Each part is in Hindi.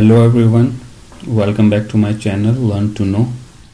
Hello everyone, welcome back to my channel Learn to Know।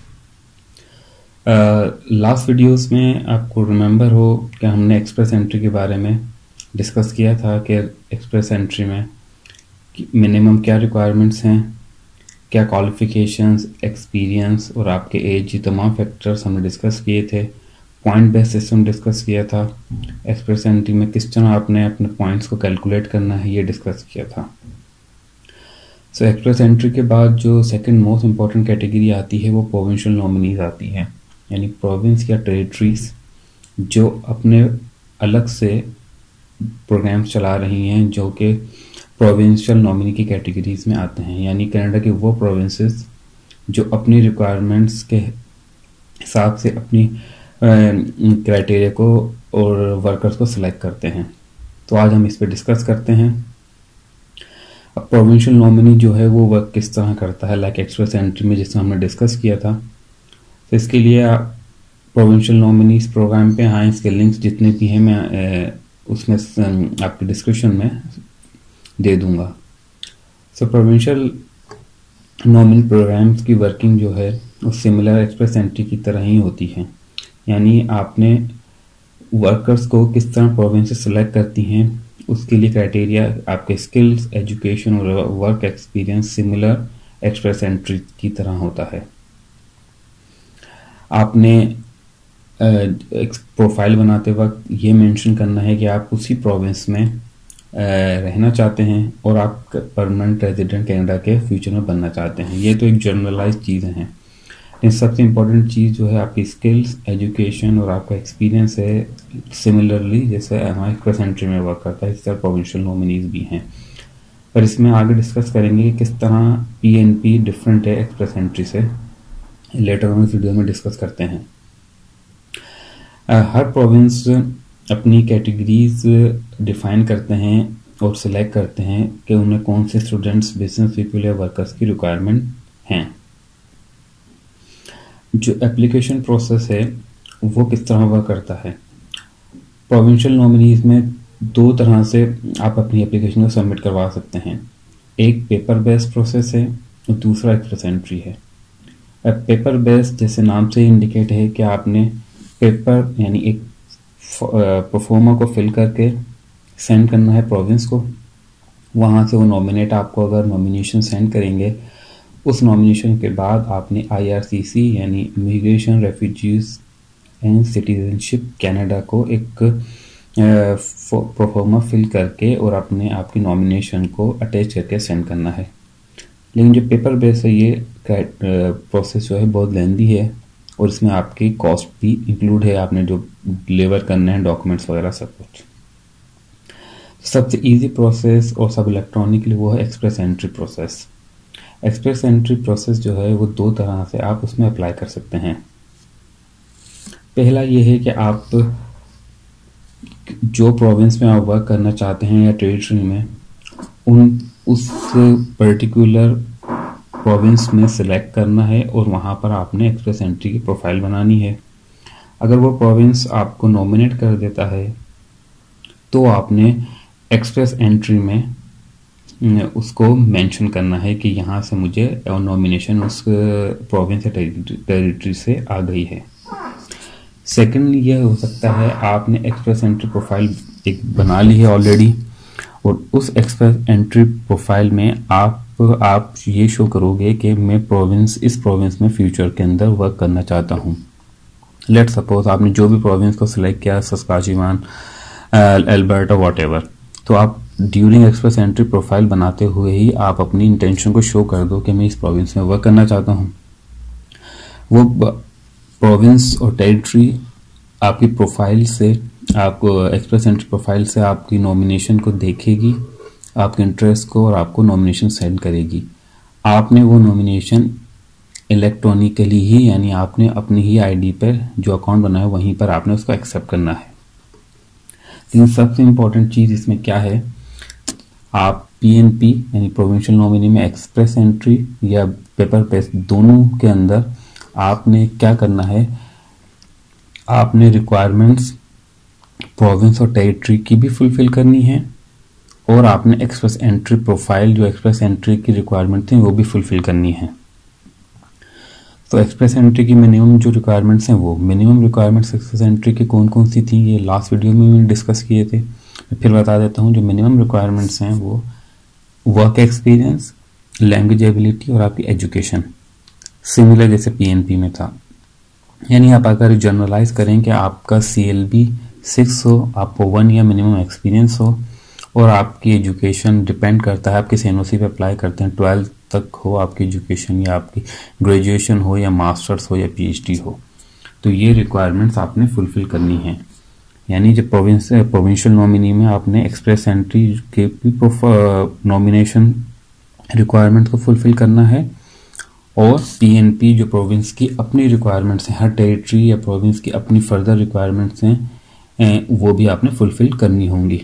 Last videos में आपको रिमेंबर हो कि हमने एक्सप्रेस एंट्री के बारे में डिस्कस किया था कि एक्सप्रेस एंट्री में मिनिमम क्या रिक्वायरमेंट्स हैं, क्या क्वालिफिकेशंस, एक्सपीरियंस और आपके एज, ये तमाम फैक्टर्स हमने डिस्कस किए थे। पॉइंट बेस्ड सिस्टम डिस्कस किया था। एक्सप्रेस एंट्री में किस तरह आपने अपने पॉइंट्स को कैलकुलेट करना है, ये डिस्कस किया था। सो एक्सप्रेस एंट्री के बाद जो सेकंड मोस्ट इम्पॉर्टेंट कैटेगरी आती है वो प्रोविंशियल नॉमिनीज आती हैं, यानी प्रोविंस या टेरिटरीज जो अपने अलग से प्रोग्राम्स चला रही हैं जो कि प्रोविंशियल नॉमिनी की कैटेगरीज में आते हैं। यानी कनाडा के वो प्रोविंसेस जो अपनी रिक्वायरमेंट्स के हिसाब से अपनी क्राइटेरिया को और वर्कर्स को सिलेक्ट करते हैं। तो आज हम इस पर डिस्कस करते हैं। अब प्रोविंशियल नॉमिनी जो है वो वर्क किस तरह करता है, लाइक एक्सप्रेस एंट्री में जिसमें हमने डिस्कस किया था। तो इसके लिए आप प्रोविंशियल नॉमिनी इस प्रोग्राम पे आए, इसके लिंक्स जितने भी हैं मैं उसमें आपके डिस्क्रिप्शन में दे दूंगा। सो प्रोविंशियल नॉमिनी प्रोग्राम्स की वर्किंग जो है वो सिमिलर एक्सप्रेस एंट्री की तरह ही होती है। यानी आपने वर्कर्स को किस तरह प्रोविंसेस सेलेक्ट करती हैं, उसके लिए क्राइटेरिया आपके स्किल्स, एजुकेशन और work experience similar express entry की तरह होता है। आपने एक प्रोफाइल बनाते वक्त ये मेंशन करना है कि आप उसी प्रोविंस में रहना चाहते हैं और आप परमानेंट रेजिडेंट कनाडा के फ्यूचर में बनना चाहते हैं। ये तो एक जनरलाइज चीज़ें हैं। इन सबसे इम्पोर्टेंट चीज़ जो है आपकी स्किल्स, एजुकेशन और आपका एक्सपीरियंस है। सिमिलरली जैसे हमारे एक्सप्रेस एंट्री में वर्क करता है, इस तरह प्रोविंशियल नॉमिनीज भी हैं। पर इसमें आगे डिस्कस करेंगे कि किस तरह पीएनपी डिफरेंट है एक्सप्रेस एंट्री से। लेटर ऑन इस वीडियो में डिस्कस करते हैं। हर प्रोविंस अपनी कैटेगरीज डिफाइन करते हैं और सिलेक्ट करते हैं कि उन्हें कौन से स्टूडेंट्स, बिजनेस पीपल या वर्कर्स की रिक्वायरमेंट हैं। जो एप्लीकेशन प्रोसेस है वो किस तरह वर्क करता है। प्रोविंशियल नॉमिनीज में दो तरह से आप अपनी एप्लीकेशन को सबमिट करवा सकते हैं। एक पेपर बेस्ड प्रोसेस है और दूसरा एक्सप्रेस एंट्री है। पेपर बेस्ड जैसे नाम से इंडिकेट है कि आपने पेपर यानी एक परफॉर्मा को फिल करके सेंड करना है प्रोविंस को। वहाँ से वो नॉमिनेट आपको अगर नॉमिनेशन सेंड करेंगे, उस नॉमिनेशन के बाद आपने IRCC यानी immigration, refugees and citizenship Canada को एक प्रोफॉर्मा फिल करके और अपने आपकी नॉमिनेशन को अटैच करके सेंड करना है। लेकिन जो पेपर बेस है ये प्रोसेस जो है बहुत लेंदी है और इसमें आपकी कॉस्ट भी इंक्लूड है, आपने जो डिलीवर करने हैं डॉक्यूमेंट्स वगैरह सब कुछ। सबसे इजी प्रोसेस और सब इलेक्ट्रॉनिकली वो है express entry process. Express entry process जो है वो दो तरह से आप उसमें अप्लाई कर सकते हैं। पहला ये है कि आप जो प्रोविंस में आप वर्क करना चाहते हैं या टेरिटरी में उस पर्टिकुलर प्रोविंस में सिलेक्ट करना है और वहाँ पर आपने एक्सप्रेस एंट्री की प्रोफाइल बनानी है। अगर वो प्रोविंस आपको नॉमिनेट कर देता है तो आपने एक्सप्रेस एंट्री में उसको मेंशन करना है कि यहाँ से मुझे नॉमिनेशन उस प्रोविंस या टेरिटरी से आ गई है। सेकंड ये हो सकता है आपने एक्सप्रेस एंट्री प्रोफाइल एक बना ली है ऑलरेडी और उस एक्सप्रेस एंट्री प्रोफाइल में आप ये शो करोगे कि मैं इस प्रोविंस में फ्यूचर के अंदर वर्क करना चाहता हूँ। लेट सपोज आपने जो भी प्रोविंस को सिलेक्ट किया, सस्काचेवान, एल्बर्टा, व्हाटएवर, तो आप ड्यूरिंग एक्सप्रेस एंट्री प्रोफाइल बनाते हुए ही आप अपनी इंटेंशन को शो कर दो कि मैं इस प्रोविंस में वर्क करना चाहता हूँ। वो प्रोविंस और टेरिटरी आपकी प्रोफाइल से, आपको एक्सप्रेस एंट्री प्रोफाइल से आपकी नॉमिनेशन को देखेगी, आपके इंटरेस्ट को, और आपको नॉमिनेशन सेंड करेगी। आपने वो नॉमिनेशन इलेक्ट्रॉनिकली ही, यानी आपने अपनी ही आईडी पर जो अकाउंट बनाया वहीं पर आपने उसको एक्सेप्ट करना है। लेकिन सबसे इम्पोर्टेंट चीज़ इसमें क्या है, आप पीएनपी यानी प्रोविंशियल नॉमिनी में एक्सप्रेस एंट्री या पेपर बेस्ड दोनों के अंदर आपने क्या करना है, आपने रिक्वायरमेंट्स प्रोविंस और टेरिटरी की भी फुलफिल करनी है और आपने एक्सप्रेस एंट्री प्रोफाइल, जो एक्सप्रेस एंट्री की रिक्वायरमेंट थी वो भी फुलफिल करनी है। तो एक्सप्रेस एंट्री की मिनिमम जो रिक्वायरमेंट्स हैं, वो मिनिमम रिक्वायरमेंट्स एक्सप्रेस एंट्री की कौन कौन सी थी, ये लास्ट वीडियो में मैंने डिस्कस किए थे। मैं फिर बता देता हूँ। जो मिनिमम रिक्वायरमेंट्स हैं वो वर्क एक्सपीरियंस, लैंग्वेज एबिलिटी और आपकी एजुकेशन, सिमिलर जैसे पीएनपी में था। यानी आप अगर जनरलाइज करें कि आपका CLB 6 हो, आपको 1 ईयर मिनिमम एक्सपीरियंस हो, और आपकी एजुकेशन डिपेंड करता है, आप किस NOC पे अप्लाई करते हैं, 12th तक हो आपकी एजुकेशन, या आपकी ग्रेजुएशन हो, या मास्टर्स हो, या PhD हो, तो ये रिक्वायरमेंट्स आपने फुलफिल करनी है। यानी जब प्रोविंशियल नॉमिनी में आपने एक्सप्रेस एंट्री के भी नॉमिनेशन रिक्वायरमेंट को फुलफिल करना है, और PNP जो प्रोविंस की अपनी रिक्वायरमेंट्स हैं, हर टेरिटरी या प्रोविंस की अपनी फर्दर रिक्वायरमेंट्स हैं, वो भी आपने फुलफिल करनी होंगी।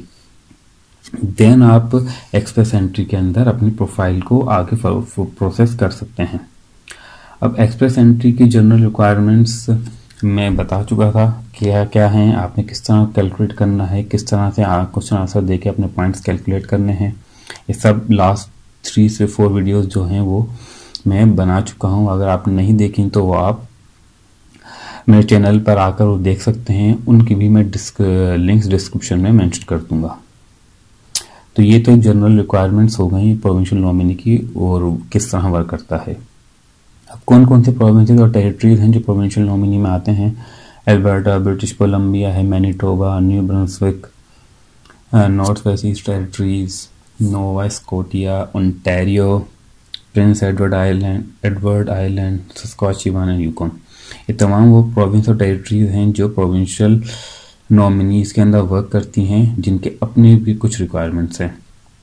देन आप एक्सप्रेस एंट्री के अंदर अपनी प्रोफाइल को आगे प्रोसेस कर सकते हैं। अब एक्सप्रेस एंट्री की जनरल रिक्वायरमेंट्स मैं बता चुका था क्या क्या हैं, आपने किस तरह कैलकुलेट करना है, किस तरह से क्वेश्चन आंसर देके अपने पॉइंट्स कैलकुलेट करने हैं। ये सब लास्ट 3 से 4 वीडियोस जो हैं वो मैं बना चुका हूँ। अगर आपने नहीं देखी तो वो आप मेरे चैनल पर आकर वो देख सकते हैं, उनकी भी मैं लिंक्स डिस्क्रिप्शन में मेंशन कर दूंगा। तो ये तो जनरल रिक्वायरमेंट्स हो गई प्रोविंशियल नॉमिनी की और किस तरह वर्क करता है। अब कौन कौन से प्रोविंसेस और टेरिटरीज हैं जो प्रोविंशियल नॉमिनी में आते हैं? अल्बर्टा, ब्रिटिश कोलंबिया है, Manitoba, New Brunswick, North West East Territories, Nova Scotia, Ontario, Prince Edward Island, Saskatchewan and Yukon. ये तमाम वो प्रोविंस और टेरिटरीज हैं जो प्रोविंशियल नॉमिनीज के अंदर वर्क करती हैं, जिनके अपने भी कुछ रिक्वायरमेंट्स हैं।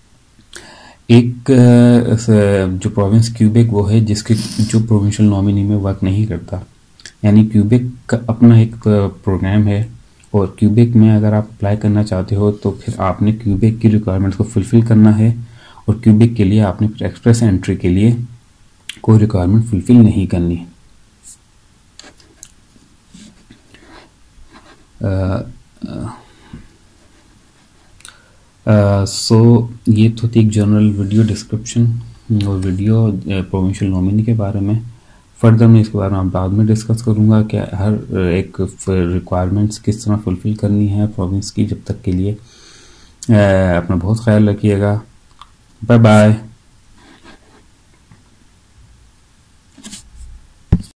एक जो प्रोविंस क्यूबेक वो है जिसके जो प्रोविंशियल नॉमिनी में वर्क नहीं करता, यानी क्यूबेक का अपना एक प्रोग्राम है, और क्यूबेक में अगर आप अप्लाई करना चाहते हो तो फिर आपने क्यूबेक की रिक्वायरमेंट्स को फुलफिल करना है, और क्यूबेक के लिए आपने फिर एक्सप्रेस एंट्री के लिए कोई रिक्वायरमेंट फुलफिल नहीं करनी। ये तो थी एक जनरल वीडियो डिस्क्रिप्शन और वीडियो प्रोविंशियल नॉमिनी के बारे में। फर्दर मैं इसके बारे में बाद में डिस्कस करूंगा कि हर एक रिक्वायरमेंट्स किस तरह फुलफिल करनी है प्रोविंस की। जब तक के लिए अपना बहुत ख्याल रखिएगा। Bye bye.